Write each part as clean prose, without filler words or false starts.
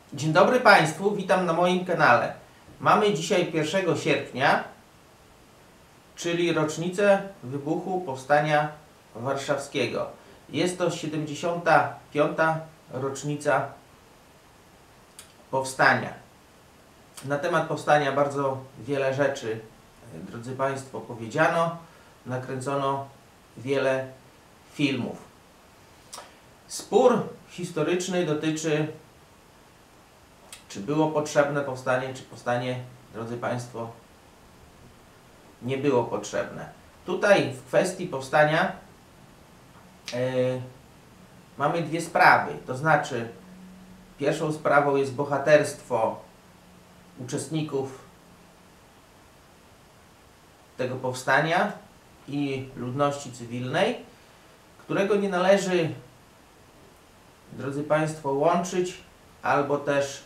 Dzień dobry Państwu, witam na moim kanale. Mamy dzisiaj 1 sierpnia, czyli rocznicę wybuchu Powstania Warszawskiego. Jest to 75. rocznica Powstania. Na temat Powstania bardzo wiele rzeczy, drodzy Państwo, powiedziano, nakręcono wiele filmów. Spór historyczny dotyczy, czy było potrzebne powstanie, czy powstanie, drodzy Państwo, nie było potrzebne. Tutaj w kwestii powstania mamy dwie sprawy. To znaczy, pierwszą sprawą jest bohaterstwo uczestników tego powstania i ludności cywilnej, którego nie należy, drodzy Państwo, łączyć albo też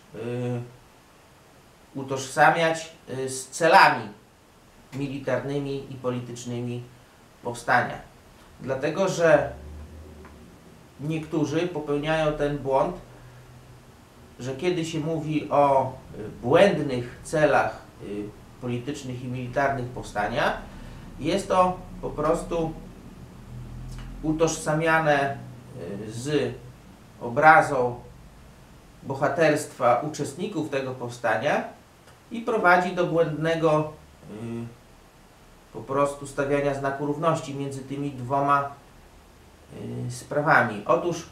utożsamiać z celami militarnymi i politycznymi powstania. Dlatego, że niektórzy popełniają ten błąd, że kiedy się mówi o błędnych celach politycznych i militarnych powstania, jest to po prostu utożsamiane z obrazą bohaterstwa uczestników tego powstania i prowadzi do błędnego po prostu stawiania znaku równości między tymi dwoma sprawami. Otóż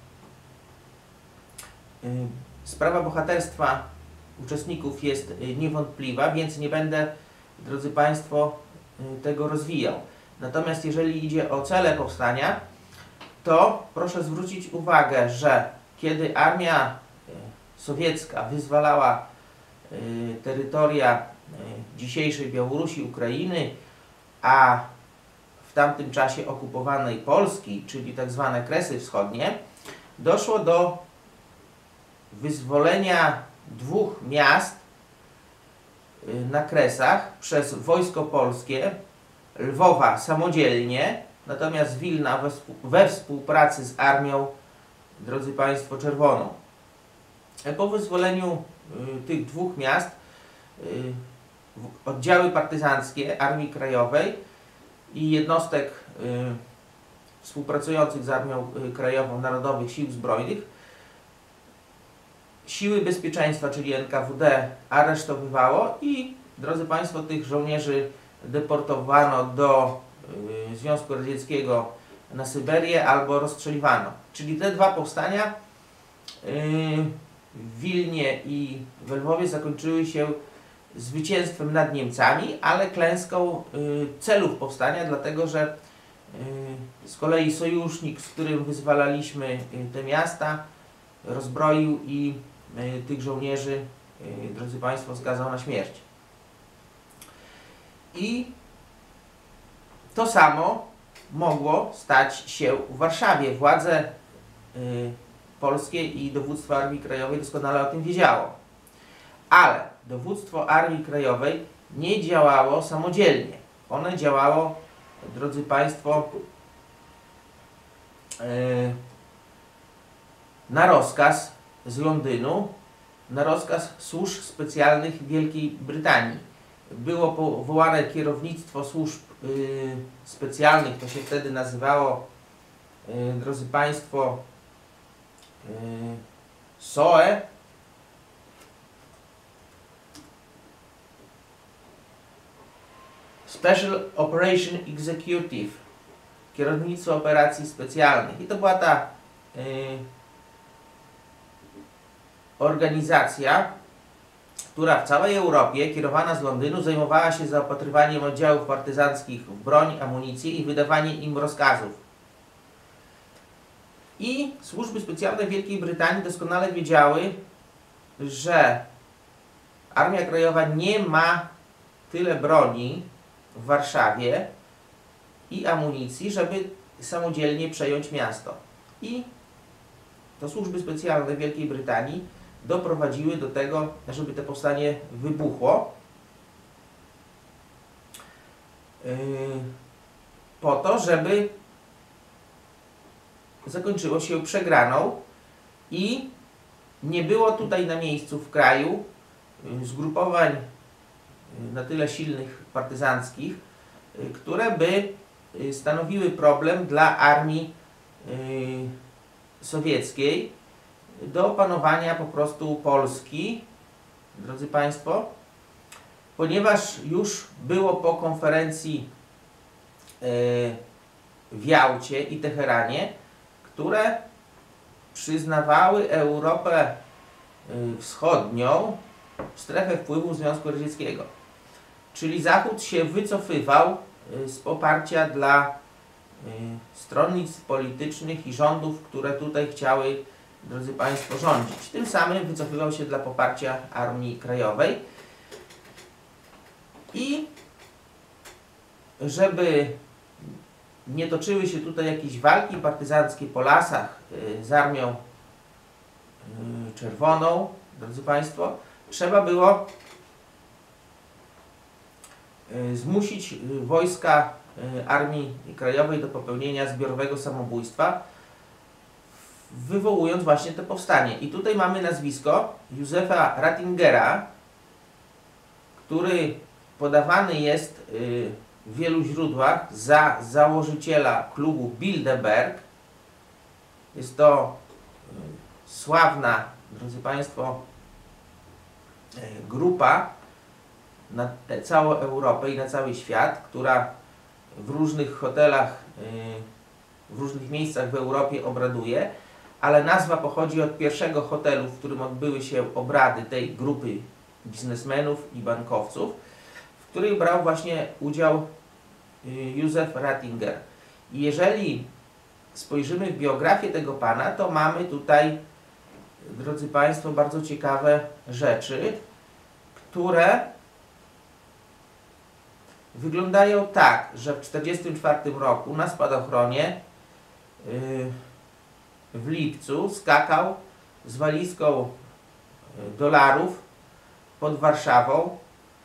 sprawa bohaterstwa uczestników jest niewątpliwa, więc nie będę, drodzy Państwo, tego rozwijał. Natomiast jeżeli idzie o cele powstania, to proszę zwrócić uwagę, że kiedy armia sowiecka wyzwalała terytoria dzisiejszej Białorusi, Ukrainy, a w tamtym czasie okupowanej Polski, czyli tak zwane Kresy Wschodnie, doszło do wyzwolenia dwóch miast na Kresach przez wojsko polskie, Lwowa samodzielnie, natomiast Wilna we współpracy z armią, drodzy Państwo, czerwoną. Po wyzwoleniu tych dwóch miast oddziały partyzanckie Armii Krajowej i jednostek współpracujących z Armią Krajową Narodowych Sił Zbrojnych Siły Bezpieczeństwa, czyli NKWD, aresztowywało i, drodzy Państwo, tych żołnierzy deportowano do Związku Radzieckiego na Syberię albo rozstrzeliwano. Czyli te dwa powstania w Wilnie i we Lwowie zakończyły się zwycięstwem nad Niemcami, ale klęską celów powstania, dlatego że z kolei sojusznik, z którym wyzwalaliśmy te miasta, rozbroił i tych żołnierzy, drodzy Państwo, skazał na śmierć. I to samo mogło stać się w Warszawie. Władze polskie i dowództwo Armii Krajowej doskonale o tym wiedziało. Ale dowództwo Armii Krajowej nie działało samodzielnie. Ono działało, drodzy Państwo, na rozkaz z Londynu, na rozkaz służb specjalnych Wielkiej Brytanii. Było powołane kierownictwo służb specjalnych, to się wtedy nazywało, drodzy Państwo, SOE. Special Operation Executive, kierownictwo operacji specjalnych. I to była ta organizacja, która w całej Europie, kierowana z Londynu, zajmowała się zaopatrywaniem oddziałów partyzanckich w broń, amunicję i wydawaniem im rozkazów. I służby specjalne Wielkiej Brytanii doskonale wiedziały, że Armia Krajowa nie ma tyle broni w Warszawie i amunicji, żeby samodzielnie przejąć miasto. I to służby specjalne Wielkiej Brytanii doprowadziły do tego, żeby to powstanie wybuchło, po to, żeby zakończyło się przegraną i nie było tutaj na miejscu w kraju zgrupowań na tyle silnych partyzanckich, które by stanowiły problem dla armii sowieckiej do opanowania po prostu Polski, drodzy Państwo, ponieważ już było po konferencji w Jałcie i Teheranie, które przyznawały Europę Wschodnią w strefę wpływu Związku Radzieckiego. Czyli Zachód się wycofywał z poparcia dla stronnictw politycznych i rządów, które tutaj chciały, drodzy Państwo, rządzić. Tym samym wycofywał się dla poparcia Armii Krajowej. I żeby nie toczyły się tutaj jakieś walki partyzanckie po lasach z Armią Czerwoną, drodzy Państwo, trzeba było zmusić wojska Armii Krajowej do popełnienia zbiorowego samobójstwa, wywołując właśnie to powstanie. I tutaj mamy nazwisko Józefa Rattingera, który podawany jest w wielu źródłach za założyciela klubu Bilderberg. Jest to sławna, drodzy Państwo, grupa na całą Europę i na cały świat, która w różnych hotelach, w różnych miejscach w Europie obraduje, ale nazwa pochodzi od pierwszego hotelu, w którym odbyły się obrady tej grupy biznesmenów i bankowców, w której brał właśnie udział Józef Rattinger. I jeżeli spojrzymy w biografię tego pana, to mamy tutaj, drodzy Państwo, bardzo ciekawe rzeczy, które wyglądają tak, że w 1944 roku na spadochronie w lipcu skakał z walizką dolarów pod Warszawą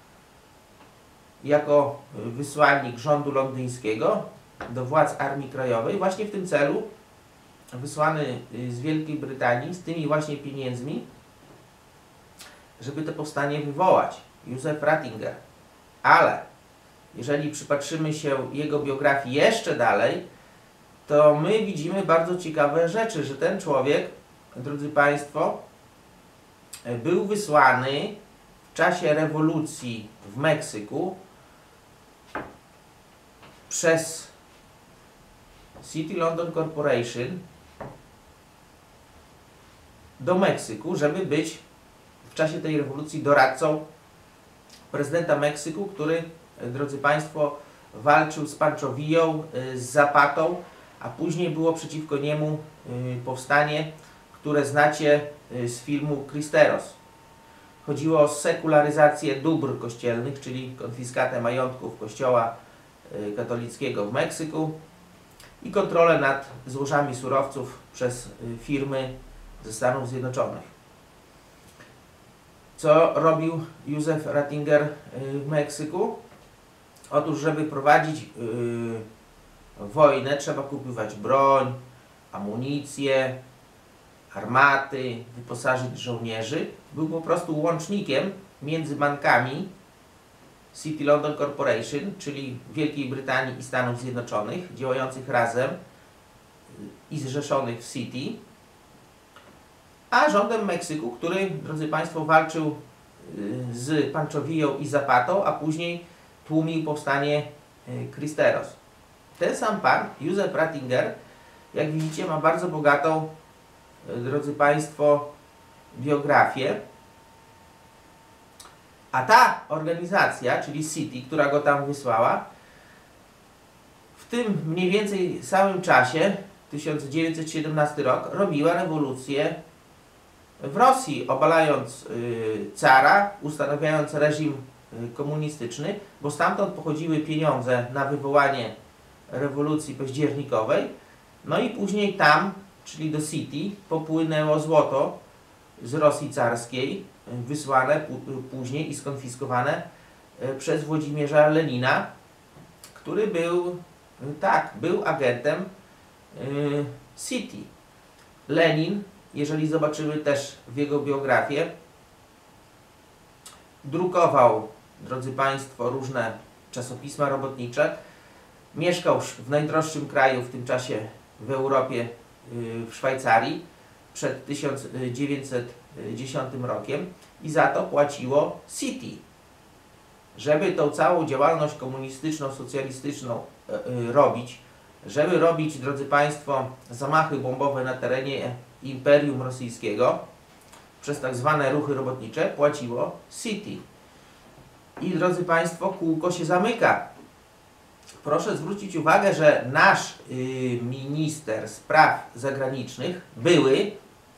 jako wysłannik rządu londyńskiego do władz Armii Krajowej. Właśnie w tym celu wysłany z Wielkiej Brytanii z tymi właśnie pieniędzmi, żeby to powstanie wywołać. Józef Rattinger. Ale jeżeli przypatrzymy się jego biografii jeszcze dalej, to my widzimy bardzo ciekawe rzeczy, że ten człowiek, drodzy Państwo, był wysłany w czasie rewolucji w Meksyku przez City London Corporation do Meksyku, żeby być w czasie tej rewolucji doradcą prezydenta Meksyku, który, drodzy Państwo, walczył z Pancho Villą, z Zapatą, a później było przeciwko niemu powstanie, które znacie z filmu Cristeros. Chodziło o sekularyzację dóbr kościelnych, czyli konfiskatę majątków kościoła katolickiego w Meksyku i kontrolę nad złożami surowców przez firmy ze Stanów Zjednoczonych. Co robił Józef Rattinger w Meksyku? Otóż, żeby prowadzić wojnę, trzeba kupować broń, amunicję, armaty, wyposażyć żołnierzy. Był po prostu łącznikiem między bankami City London Corporation, czyli Wielkiej Brytanii i Stanów Zjednoczonych, działających razem i zrzeszonych w City, a rządem Meksyku, który, drodzy Państwo, walczył z Pancho Villą i Zapatą, a później tłumił powstanie Cristeros. Ten sam pan, Józef Rattinger, jak widzicie, ma bardzo bogatą, drodzy Państwo, biografię. A ta organizacja, czyli City, która go tam wysłała, w tym mniej więcej samym czasie, 1917 rok, robiła rewolucję w Rosji, obalając cara, ustanawiając reżim komunistyczny, bo stamtąd pochodziły pieniądze na wywołanie rewolucji październikowej. No i później tam, czyli do City, popłynęło złoto z Rosji carskiej, wysłane później i skonfiskowane przez Włodzimierza Lenina, który był agentem City. Lenin jeżeli zobaczymy też w jego biografię, drukował, drodzy Państwo, różne czasopisma robotnicze. Mieszkał w najdroższym kraju w tym czasie w Europie, w Szwajcarii, przed 1910 rokiem i za to płaciło City. Żeby tą całą działalność komunistyczną, socjalistyczną robić, żeby robić, drodzy Państwo, zamachy bombowe na terenie Imperium Rosyjskiego przez tak zwane ruchy robotnicze, płaciło City. I drodzy Państwo, kółko się zamyka. Proszę zwrócić uwagę, że nasz minister spraw zagranicznych, były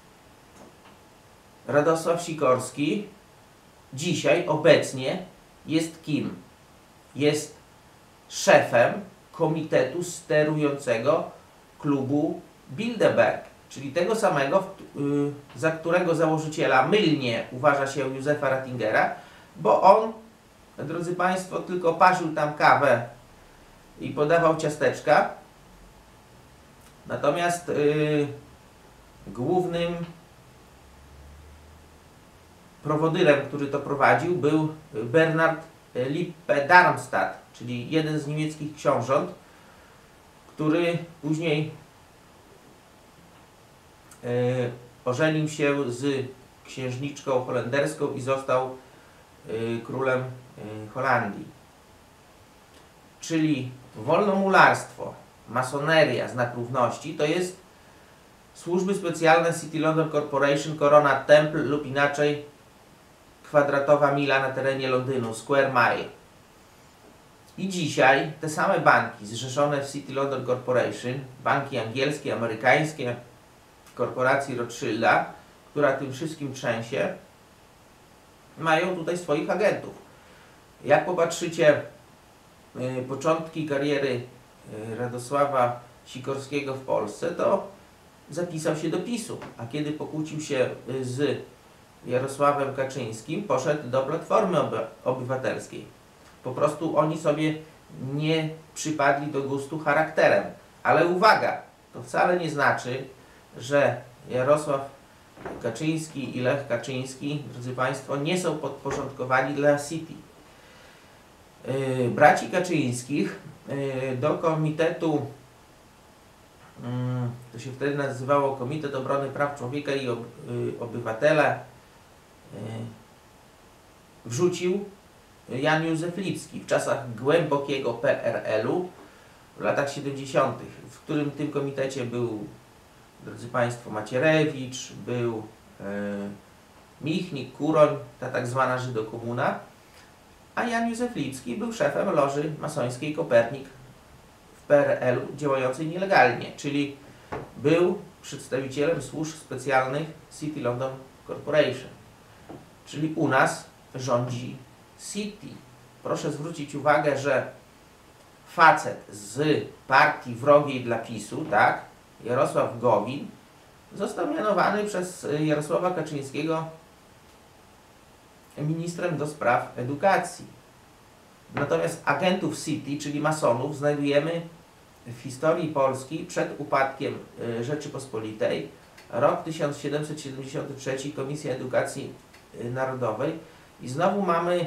Radosław Sikorski, dzisiaj, obecnie jest kim? Jest szefem komitetu sterującego klubu Bilderberg, czyli tego samego, za którego założyciela mylnie uważa się Józefa Rattingera, bo on, drodzy Państwo, tylko parzył tam kawę i podawał ciasteczka, natomiast głównym prowodyrem, który to prowadził, był Bernard Lippe-Darmstadt, czyli jeden z niemieckich książąt, który później ożenił się z księżniczką holenderską i został królem Holandii. Czyli wolnomularstwo, masoneria, znak równości, to jest służby specjalne City London Corporation, Corona Temple lub inaczej kwadratowa mila na terenie Londynu, Square Mile. I dzisiaj te same banki zrzeszone w City London Corporation, banki angielskie, amerykańskie, korporacji Rothschilda, która tym wszystkim trzęsie, mają tutaj swoich agentów. Jak popatrzycie początki kariery Radosława Sikorskiego w Polsce, to zapisał się do PiS-u, a kiedy pokłócił się z Jarosławem Kaczyńskim, poszedł do Platformy Obywatelskiej. Po prostu oni sobie nie przypadli do gustu charakterem. Ale uwaga, to wcale nie znaczy, że Jarosław Kaczyński i Lech Kaczyński, drodzy Państwo, nie są podporządkowani dla City. Braci Kaczyńskich do komitetu, to się wtedy nazywało Komitet Obrony Praw Człowieka i Obywatela, wrzucił Jan Józef Lipski w czasach głębokiego PRL-u w latach 70., w którym tym komitecie był, drodzy Państwo, Macierewicz, był Michnik, Kuroń, ta tak zwana Żydokomuna, a Jan Józef Lipski był szefem loży masońskiej Kopernik w PRL-u działającej nielegalnie, czyli był przedstawicielem służb specjalnych City London Corporation. Czyli u nas rządzi City. Proszę zwrócić uwagę, że facet z partii wrogiej dla PiS-u, tak, Jarosław Gowin, został mianowany przez Jarosława Kaczyńskiego ministrem do spraw edukacji. Natomiast agentów City, czyli masonów, znajdujemy w historii Polski przed upadkiem Rzeczypospolitej. Rok 1773, Komisja Edukacji Narodowej. I znowu mamy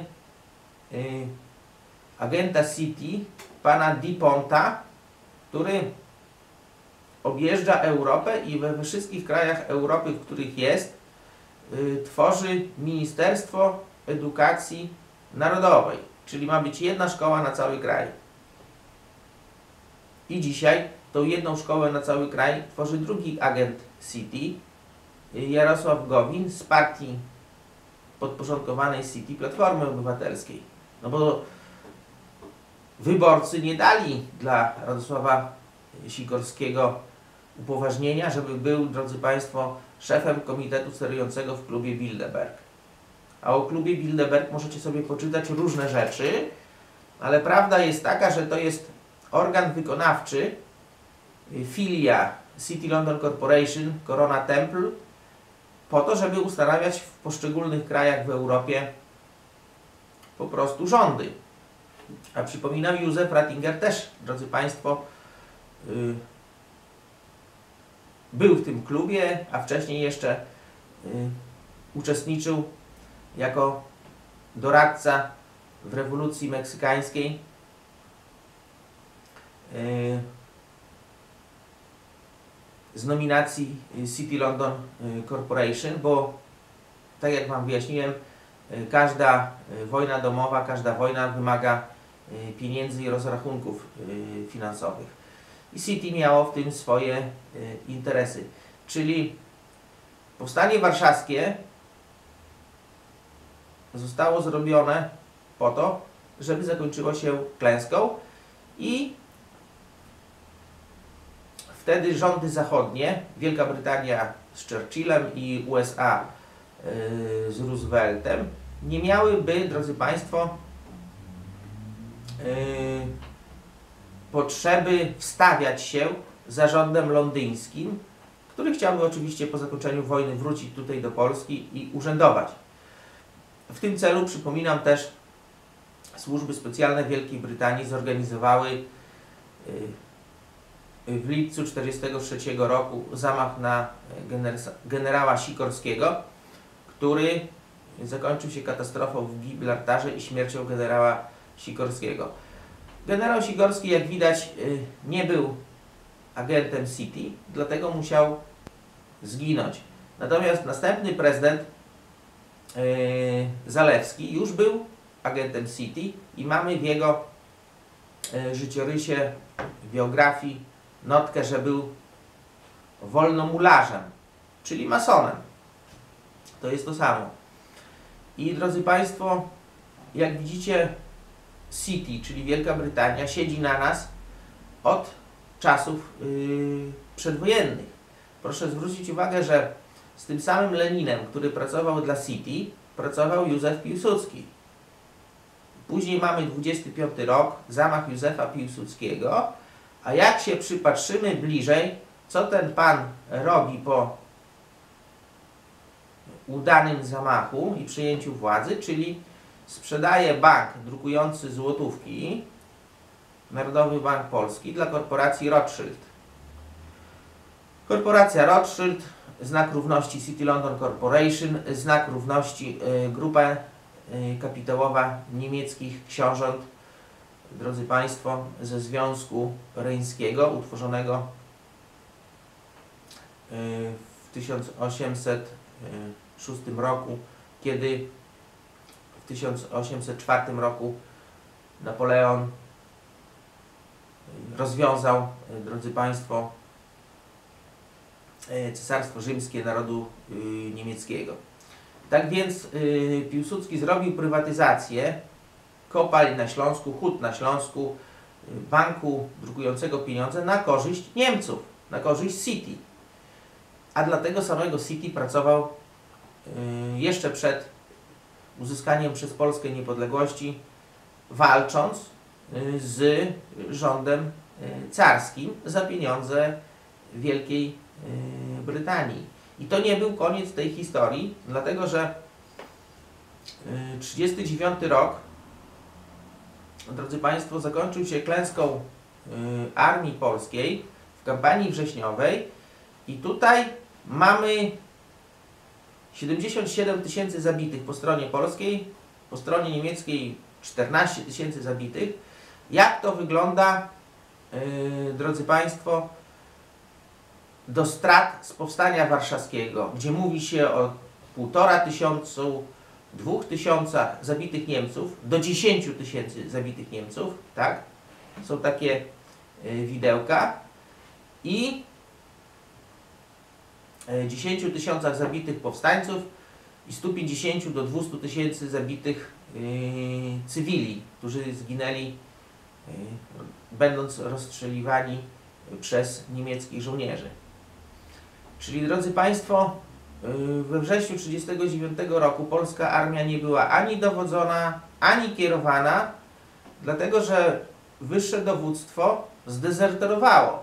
agenta City, pana Diponta, który objeżdża Europę i we wszystkich krajach Europy, w których jest, tworzy Ministerstwo Edukacji Narodowej. Czyli ma być jedna szkoła na cały kraj. I dzisiaj tą jedną szkołę na cały kraj tworzy drugi agent City, Jarosław Gowin z partii podporządkowanej City Platformy Obywatelskiej. No bo wyborcy nie dali dla Radosława Sikorskiego upoważnienia, żeby był, drodzy Państwo, szefem komitetu sterującego w klubie Bilderberg. A o klubie Bilderberg możecie sobie poczytać różne rzeczy, ale prawda jest taka, że to jest organ wykonawczy, filia City London Corporation, Corona Temple, po to, żeby ustanawiać w poszczególnych krajach w Europie po prostu rządy. A przypominam, Józef Rattinger też, drodzy Państwo, był w tym klubie, a wcześniej jeszcze uczestniczył jako doradca w rewolucji meksykańskiej. Z nominacji City London Corporation, bo tak jak Wam wyjaśniłem, każda wojna domowa, każda wojna wymaga pieniędzy i rozrachunków finansowych. I City miało w tym swoje interesy. Czyli powstanie warszawskie zostało zrobione po to, żeby zakończyło się klęską i wtedy rządy zachodnie, Wielka Brytania z Churchillem i USA z Rooseveltem, nie miałyby, drodzy Państwo, potrzeby wstawiać się za rządem londyńskim, który chciałby oczywiście po zakończeniu wojny wrócić tutaj do Polski i urzędować. W tym celu, przypominam też, służby specjalne Wielkiej Brytanii zorganizowały w lipcu 1943 roku zamach na generała Sikorskiego, który zakończył się katastrofą w Gibraltarze i śmiercią generała Sikorskiego. Generał Sikorski, jak widać, nie był agentem City, dlatego musiał zginąć. Natomiast następny prezydent Zalewski już był agentem City i mamy w jego życiorysie, biografii notkę, że był wolnomularzem, czyli masonem. To jest to samo. I drodzy Państwo, jak widzicie, City, czyli Wielka Brytania, siedzi na nas od czasów przedwojennych. Proszę zwrócić uwagę, że z tym samym Leninem, który pracował dla City, pracował Józef Piłsudski. Później mamy 25 rok, zamach Józefa Piłsudskiego, a jak się przypatrzymy bliżej, co ten pan robi po udanym zamachu i przyjęciu władzy, czyli sprzedaje bank drukujący złotówki, Narodowy Bank Polski, dla korporacji Rothschild. Korporacja Rothschild, znak równości City London Corporation, znak równości grupa kapitałowa niemieckich książąt, drodzy Państwo, ze Związku Reńskiego, utworzonego w 1806 roku, kiedy w 1804 roku Napoleon rozwiązał, drodzy Państwo, Cesarstwo Rzymskie narodu niemieckiego. Tak więc Piłsudski zrobił prywatyzację kopalń na Śląsku, hut na Śląsku, banku drukującego pieniądze na korzyść Niemców, na korzyść City. A dla tego samego City pracował jeszcze przed uzyskaniem przez Polskę niepodległości, walcząc z rządem carskim za pieniądze Wielkiej Brytanii. I to nie był koniec tej historii, dlatego że 1939 rok, drodzy Państwo, zakończył się klęską Armii Polskiej w kampanii wrześniowej i tutaj mamy 77 000 zabitych po stronie polskiej, po stronie niemieckiej 14 000 zabitych. Jak to wygląda, drodzy Państwo, do strat z powstania warszawskiego, gdzie mówi się o 1500, 2000 zabitych Niemców, do 10 000 zabitych Niemców, tak? Są takie widełka. I 10 000 zabitych powstańców i 150 do 200 000 zabitych cywili, którzy zginęli będąc rozstrzeliwani przez niemieckich żołnierzy. Czyli, drodzy Państwo, we wrześniu 1939 roku polska armia nie była ani dowodzona, ani kierowana, dlatego że wyższe dowództwo zdezerterowało.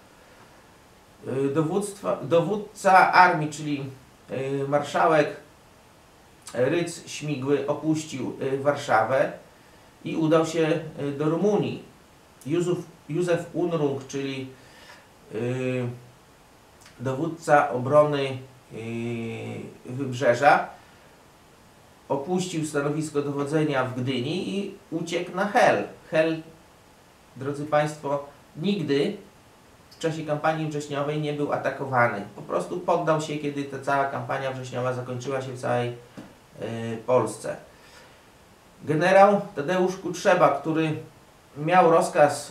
Dowódca armii, czyli marszałek Rydz-Śmigły, opuścił Warszawę i udał się do Rumunii. Józef Unrung, czyli dowódca obrony Wybrzeża, opuścił stanowisko dowodzenia w Gdyni i uciekł na Hel. Hel, drodzy Państwo, nigdy w czasie kampanii wrześniowej nie był atakowany. Po prostu poddał się, kiedy ta cała kampania wrześniowa zakończyła się w całej Polsce. Generał Tadeusz Kutrzeba, który miał rozkaz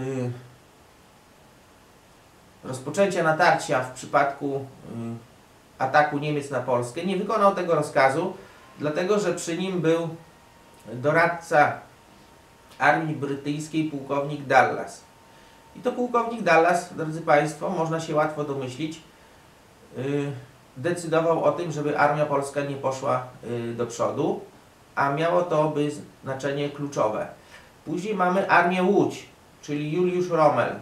rozpoczęcia natarcia w przypadku ataku Niemiec na Polskę, nie wykonał tego rozkazu, dlatego że przy nim był doradca armii brytyjskiej, pułkownik Dallas. I to pułkownik Dallas, drodzy Państwo, można się łatwo domyślić, decydował o tym, żeby armia polska nie poszła do przodu, a miało to by znaczenie kluczowe. Później mamy armię Łódź, czyli Juliusz Rommel,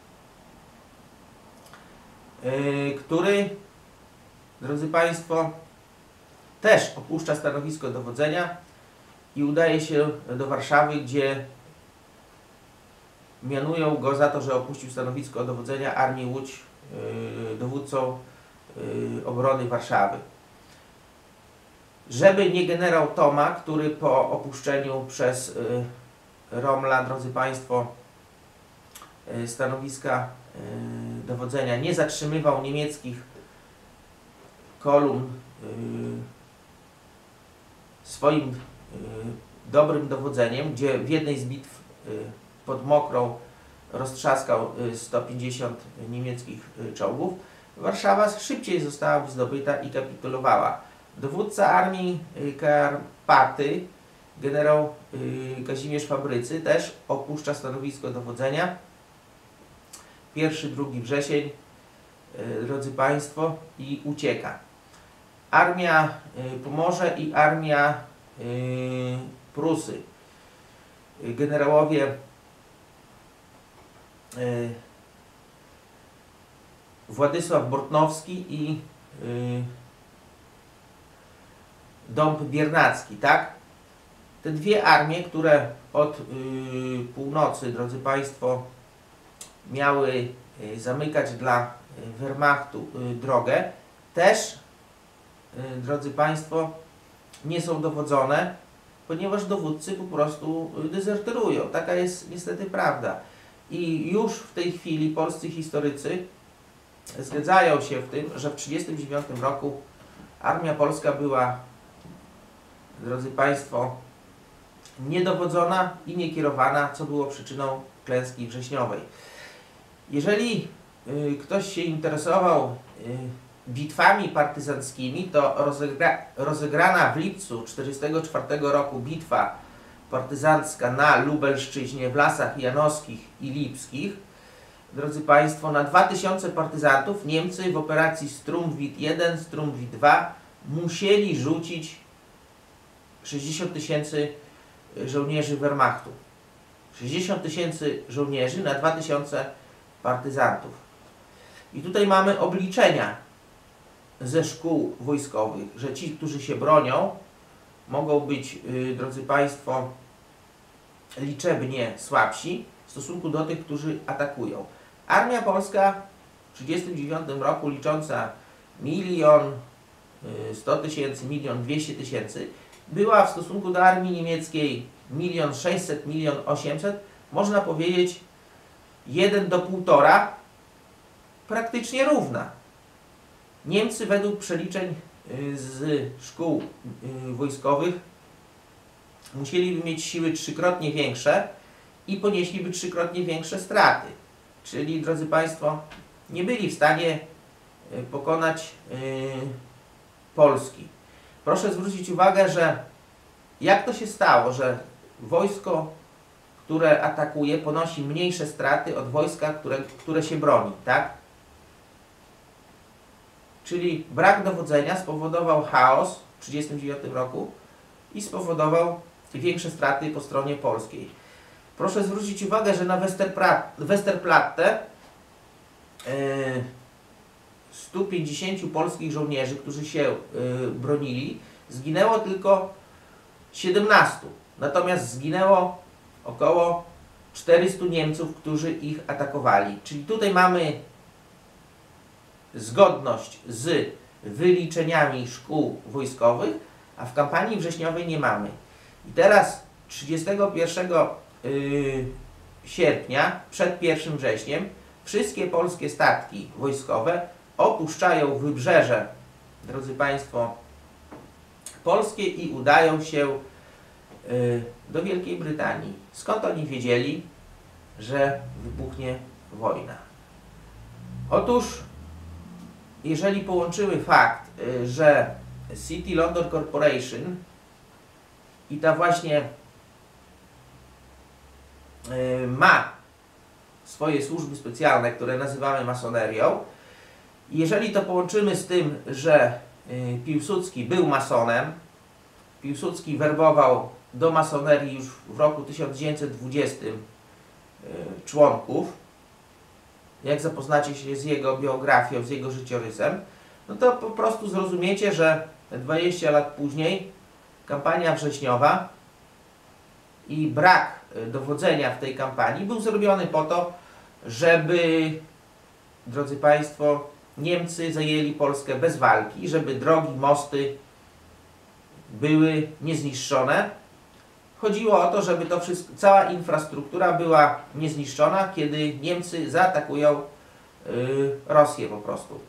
który, drodzy Państwo, też opuszcza stanowisko dowodzenia i udaje się do Warszawy, gdzie mianują go za to, że opuścił stanowisko dowodzenia Armii Łódź dowódcą obrony Warszawy. Żeby nie generał Thoma, który po opuszczeniu przez Rommela, drodzy Państwo, stanowiska dowodzenia nie zatrzymywał niemieckich kolumn swoim dobrym dowodzeniem, gdzie w jednej z bitw pod Mokrą roztrzaskał 150 niemieckich czołgów, Warszawa szybciej została zdobyta i kapitulowała. Dowódca armii Karpaty, generał Kazimierz Fabrycy, też opuszcza stanowisko dowodzenia. 1-2 wrzesień, drodzy Państwo, i ucieka. Armia Pomorze i armia Prusy. Generałowie Władysław Bortnowski i Dąb Biernacki, tak? Te dwie armie, które od północy, drodzy Państwo, miały zamykać dla Wehrmachtu drogę, też, drodzy Państwo, nie są dowodzone, ponieważ dowódcy po prostu dezerterują. Taka jest niestety prawda. I już w tej chwili polscy historycy zgadzają się w tym, że w 1939 roku armia polska była, drodzy Państwo, niedowodzona i niekierowana, co było przyczyną klęski wrześniowej. Jeżeli ktoś się interesował bitwami partyzanckimi, to rozegrana w lipcu 1944 roku bitwa partyzancka na Lubelszczyźnie w Lasach Janowskich i Lipskich, drodzy Państwo, na 2000 partyzantów Niemcy w operacji Strumwit 1, Strumwit 2 musieli rzucić 60 000 żołnierzy Wehrmachtu. 60 000 żołnierzy na 2000 partyzantów. I tutaj mamy obliczenia ze szkół wojskowych, że ci, którzy się bronią, mogą być, drodzy Państwo, liczebnie słabsi w stosunku do tych, którzy atakują. Armia polska w 1939 roku, licząca 1 100 000, 1 200 000, była w stosunku do armii niemieckiej 1 600 000, 1 800 000, można powiedzieć 1 do 1,5, praktycznie równa. Niemcy według przeliczeń z szkół wojskowych musieliby mieć siły 3-krotnie większe i ponieśliby 3-krotnie większe straty. Czyli, drodzy Państwo, nie byli w stanie pokonać Polski. Proszę zwrócić uwagę, że jak to się stało, że wojsko, które atakuje, ponosi mniejsze straty od wojska, które się broni, tak? Czyli brak dowodzenia spowodował chaos w 1939 roku i spowodował większe straty po stronie polskiej. Proszę zwrócić uwagę, że na Westerplatte 150 polskich żołnierzy, którzy się bronili, zginęło tylko 17. Natomiast zginęło około 400 Niemców, którzy ich atakowali. Czyli tutaj mamy zgodność z wyliczeniami szkół wojskowych, a w kampanii wrześniowej nie mamy. I teraz 31 sierpnia, przed 1 wrześniem, wszystkie polskie statki wojskowe opuszczają wybrzeże, drodzy Państwo, polskie i udają się do Wielkiej Brytanii. Skąd oni wiedzieli, że wybuchnie wojna? Otóż, jeżeli połączymy fakt, że City London Corporation i ta właśnie ma swoje służby specjalne, które nazywamy masonerią, jeżeli to połączymy z tym, że Piłsudski był masonem, Piłsudski werbował do masonerii już w roku 1920 członków, jak zapoznacie się z jego biografią, z jego życiorysem, no to po prostu zrozumiecie, że 20 lat później kampania wrześniowa i brak dowodzenia w tej kampanii był zrobiony po to, żeby, drodzy Państwo, Niemcy zajęli Polskę bez walki, żeby drogi, mosty były niezniszczone. Chodziło o to, żeby to wszystko, cała infrastruktura była niezniszczona, kiedy Niemcy zaatakują Rosję po prostu.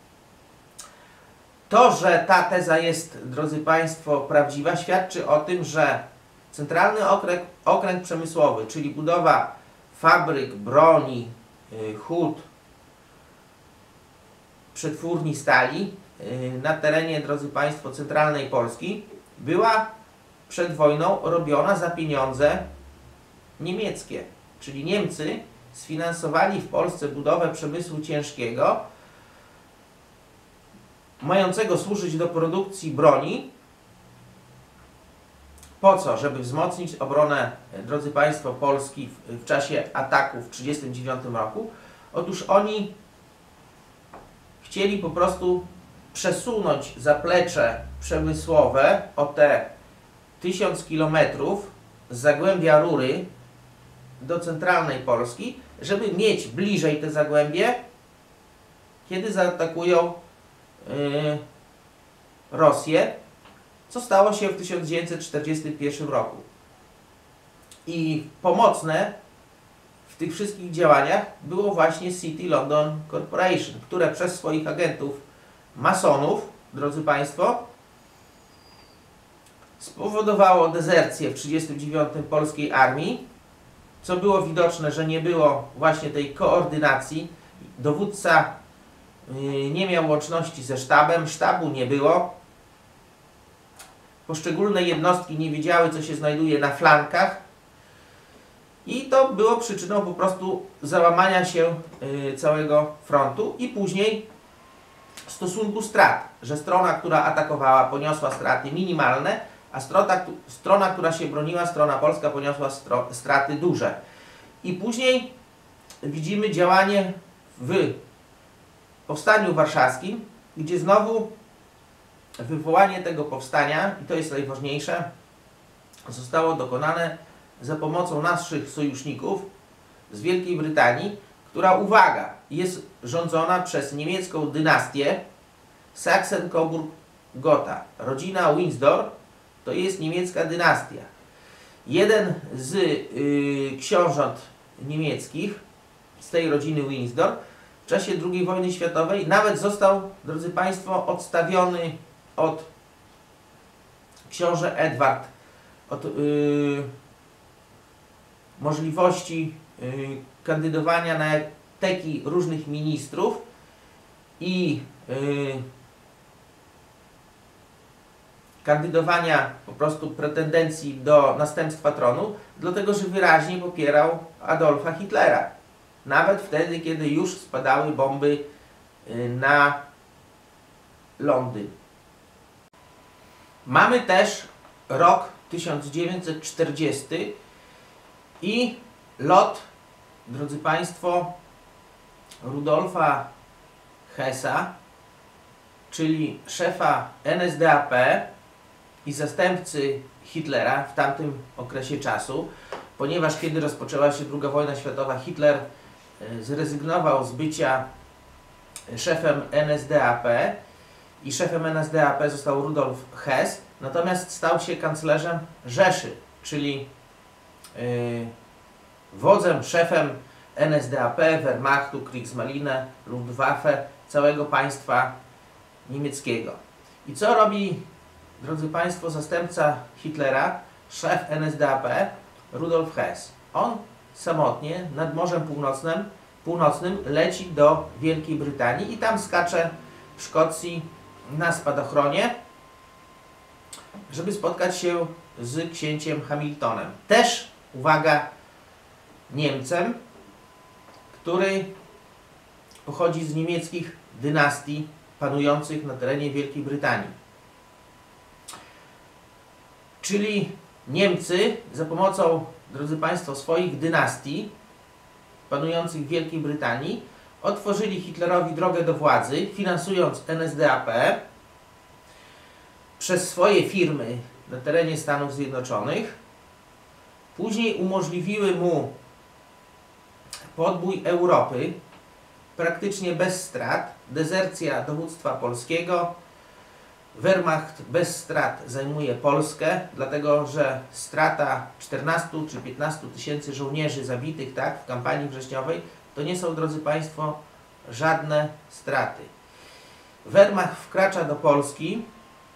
To, że ta teza jest, drodzy Państwo, prawdziwa, świadczy o tym, że Centralny Okręg Przemysłowy, czyli budowa fabryk, broni, hut, przetwórni stali na terenie, drodzy Państwo, centralnej Polski była przed wojną robiona za pieniądze niemieckie. Czyli Niemcy sfinansowali w Polsce budowę przemysłu ciężkiego, mającego służyć do produkcji broni. Po co? Żeby wzmocnić obronę, drodzy Państwo, Polski w czasie ataku w 1939 roku. Otóż oni chcieli po prostu przesunąć zaplecze przemysłowe o te 1000 km z zagłębia Rury do centralnej Polski, żeby mieć bliżej te zagłębie, kiedy zaatakują Rosję, co stało się w 1941 roku. I pomocne w tych wszystkich działaniach było właśnie City London Corporation, które przez swoich agentów masonów, drodzy Państwo, spowodowało dezercję w 1939 polskiej armii, co było widoczne, że nie było właśnie tej koordynacji. Dowódca nie miał łączności ze sztabem, sztabu nie było. Poszczególne jednostki nie wiedziały, co się znajduje na flankach. I to było przyczyną po prostu załamania się całego frontu i później stosunku strat, że strona, która atakowała, poniosła straty minimalne, a strona, która się broniła, strona polska, poniosła straty duże. I później widzimy działanie w Powstaniu Warszawskim, gdzie znowu wywołanie tego powstania, i to jest najważniejsze, zostało dokonane za pomocą naszych sojuszników z Wielkiej Brytanii, która, uwaga, jest rządzona przez niemiecką dynastię Sachsen-Coburg-Gotha. Rodzina Windsor to jest niemiecka dynastia. Jeden z książąt niemieckich z tej rodziny Windsor w czasie II wojny światowej nawet został, drodzy Państwo, odstawiony od książę Edward, od możliwości kandydowania na teki różnych ministrów i kandydowania po prostu pretendencji do następstwa tronu, dlatego że wyraźnie popierał Adolfa Hitlera. Nawet wtedy, kiedy już spadały bomby na Londyn. Mamy też rok 1940 i lot, drodzy Państwo, Rudolfa Hessa, czyli szefa NSDAP i zastępcy Hitlera w tamtym okresie czasu, ponieważ kiedy rozpoczęła się II wojna światowa, Hitler zrezygnował z bycia szefem NSDAP i szefem NSDAP został Rudolf Hess, natomiast stał się kanclerzem Rzeszy, czyli wodzem, szefem NSDAP, Wehrmachtu, Kriegsmarine, Luftwaffe, całego państwa niemieckiego. I co robi, drodzy Państwo, zastępca Hitlera, szef NSDAP, Rudolf Hess? On samotnie nad Morzem Północnym leci do Wielkiej Brytanii i tam skacze w Szkocji na spadochronie, żeby spotkać się z księciem Hamiltonem. Też, uwaga, Niemcem, który pochodzi z niemieckich dynastii panujących na terenie Wielkiej Brytanii. Czyli Niemcy za pomocą, drodzy Państwo, swoich dynastii panujących w Wielkiej Brytanii otworzyli Hitlerowi drogę do władzy, finansując NSDAP przez swoje firmy na terenie Stanów Zjednoczonych. Później umożliwiły mu podbój Europy praktycznie bez strat, dezercja dowództwa polskiego, Wehrmacht bez strat zajmuje Polskę, dlatego że strata 14 czy 15 tysięcy żołnierzy zabitych, tak, w kampanii wrześniowej to nie są, drodzy Państwo, żadne straty. Wehrmacht wkracza do Polski,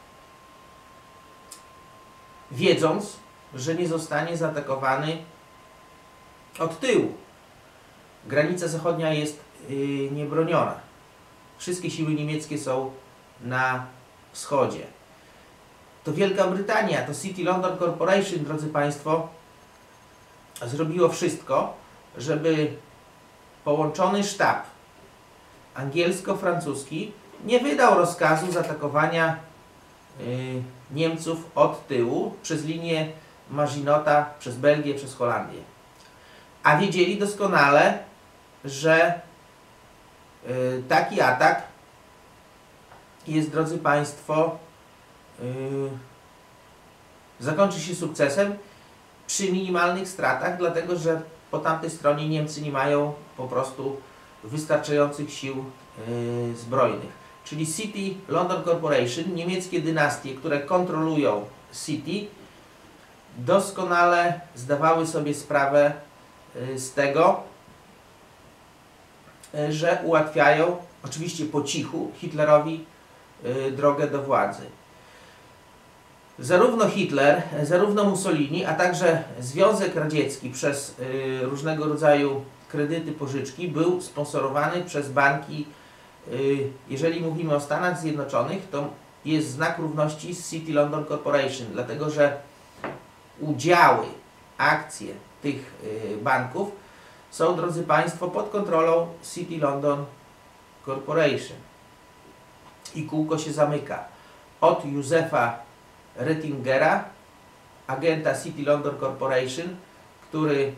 wiedząc, że nie zostanie zaatakowany od tyłu. Granica zachodnia jest niebroniona. Wszystkie siły niemieckie są na wschodzie. To Wielka Brytania, to City London Corporation, drodzy Państwo, zrobiło wszystko, żeby połączony sztab angielsko-francuski nie wydał rozkazu zaatakowania Niemców od tyłu przez linię Maginota, przez Belgię, przez Holandię. A wiedzieli doskonale, że taki atak jest, drodzy Państwo, zakończy się sukcesem przy minimalnych stratach, dlatego że po tamtej stronie Niemcy nie mają po prostu wystarczających sił zbrojnych. Czyli City London Corporation, niemieckie dynastie, które kontrolują City, doskonale zdawały sobie sprawę z tego, że ułatwiają, oczywiście po cichu, Hitlerowi drogę do władzy. Zarówno Hitler, zarówno Mussolini, a także Związek Radziecki przez różnego rodzaju kredyty, pożyczki był sponsorowany przez banki. Jeżeli mówimy o Stanach Zjednoczonych, to jest znak równości z City London Corporation, dlatego że udziały, akcje tych banków są, drodzy Państwo, pod kontrolą City London Corporation. I kółko się zamyka. Od Józefa Rettingera, agenta City London Corporation, który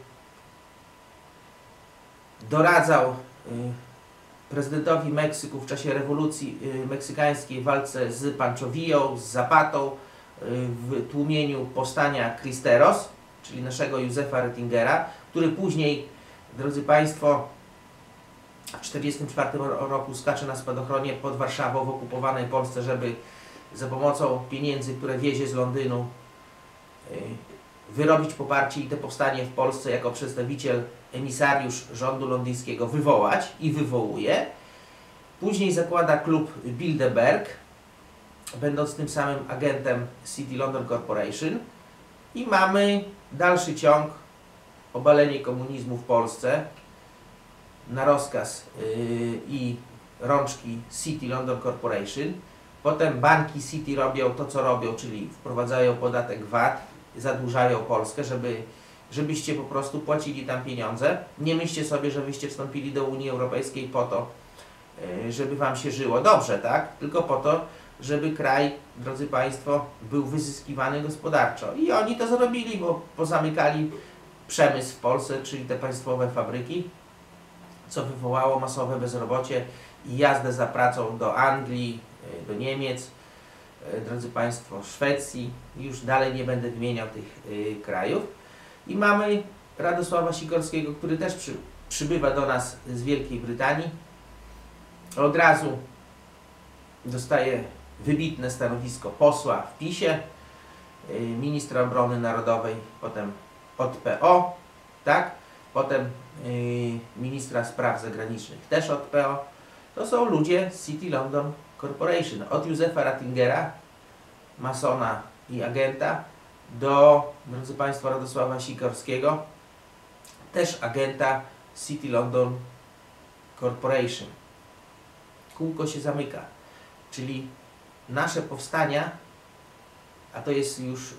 doradzał prezydentowi Meksyku w czasie rewolucji meksykańskiej w walce z Pancho Villą, z Zapatą, w tłumieniu powstania Cristeros, czyli naszego Józefa Rettingera, który później, drodzy Państwo, w 1944 roku skacze na spadochronie pod Warszawą w okupowanej Polsce, żeby za pomocą pieniędzy, które wiezie z Londynu, wyrobić poparcie i to powstanie w Polsce jako przedstawiciel, emisariusz rządu londyńskiego wywołać i wywołuje. Później zakłada klub Bilderberg, będąc tym samym agentem City London Corporation, i mamy dalszy ciąg, obalenie komunizmu w Polsce na rozkaz i rączki City London Corporation. Potem banki City robią to, co robią, czyli wprowadzają podatek VAT, zadłużają Polskę, żebyście po prostu płacili tam pieniądze. Nie myślcie sobie, że wyście wstąpili do Unii Europejskiej po to, żeby Wam się żyło dobrze, tak? Tylko po to, żeby kraj, drodzy Państwo, był wyzyskiwany gospodarczo. I oni to zrobili, bo pozamykali przemysł w Polsce, czyli te państwowe fabryki, co wywołało masowe bezrobocie i jazdę za pracą do Anglii, do Niemiec, drodzy Państwo, Szwecji. Już dalej nie będę wymieniał tych krajów. I mamy Radosława Sikorskiego, który też przybywa do nas z Wielkiej Brytanii. od razu dostaje wybitne stanowisko posła w PiS-ie, ministra obrony narodowej, potem od PO, tak? Potem ministra spraw zagranicznych też od PO. To są ludzie z City London Corporation. Od Józefa Rattingera, masona i agenta, do, drodzy Państwo, Radosława Sikorskiego, też agenta City London Corporation. Kółko się zamyka. Czyli nasze powstania, a to jest już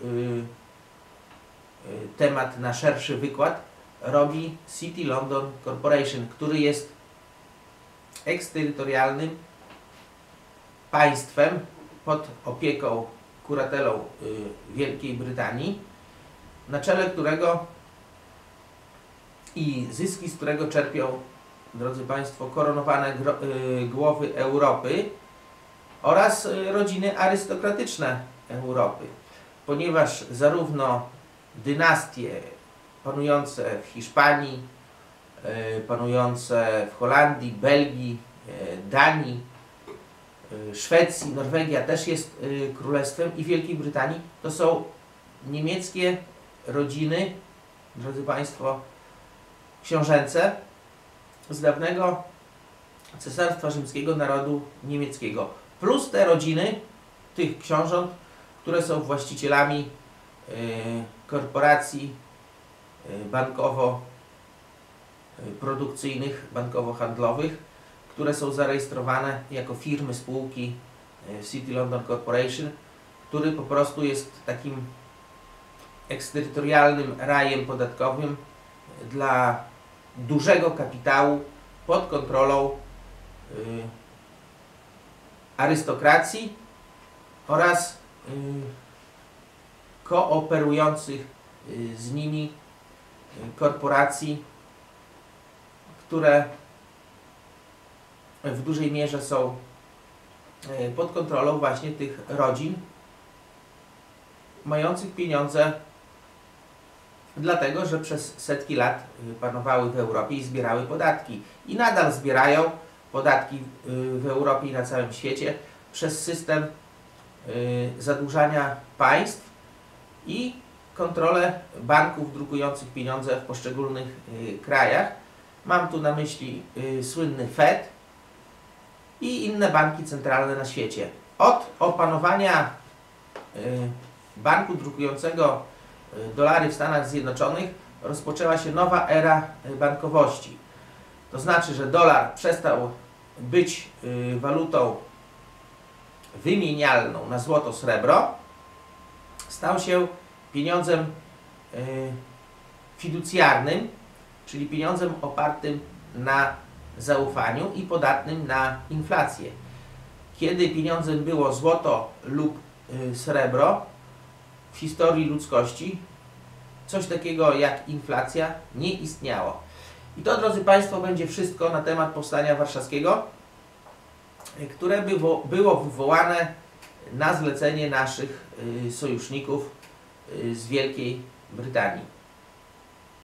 temat na szerszy wykład, robi City London Corporation, który jest eksterytorialnym państwem pod opieką, kuratelą Wielkiej Brytanii, na czele którego i zyski z którego czerpią, drodzy Państwo, koronowane głowy Europy oraz rodziny arystokratyczne Europy, ponieważ zarówno dynastie panujące w Hiszpanii, panujące w Holandii, Belgii, Danii, Szwecji, Norwegia też jest królestwem i Wielkiej Brytanii, to są niemieckie rodziny, drodzy Państwo, książęce z dawnego Cesarstwa Rzymskiego Narodu Niemieckiego, plus te rodziny tych książąt, które są właścicielami korporacji bankowo-produkcyjnych, bankowo-handlowych, które są zarejestrowane jako firmy, spółki w City London Corporation, który po prostu jest takim eksterytorialnym rajem podatkowym dla dużego kapitału pod kontrolą arystokracji oraz kooperujących z nimi korporacji, które w dużej mierze są pod kontrolą właśnie tych rodzin mających pieniądze, dlatego że przez setki lat panowały w Europie i zbierały podatki. I nadal zbierają podatki w Europie i na całym świecie przez system zadłużania państw i kontrolę banków drukujących pieniądze w poszczególnych krajach. Mam tu na myśli słynny Fed i inne banki centralne na świecie. Od opanowania banku drukującego dolary w Stanach Zjednoczonych rozpoczęła się nowa era bankowości. To znaczy, że dolar przestał być walutą wymienialną na złoto, srebro, stał się pieniądzem fiducjarnym, czyli pieniądzem opartym na zaufaniu i podatnym na inflację. Kiedy pieniądzem było złoto lub srebro, w historii ludzkości coś takiego jak inflacja nie istniało. I to, drodzy Państwo, będzie wszystko na temat Powstania Warszawskiego, które było wywołane na zlecenie naszych sojuszników z Wielkiej Brytanii.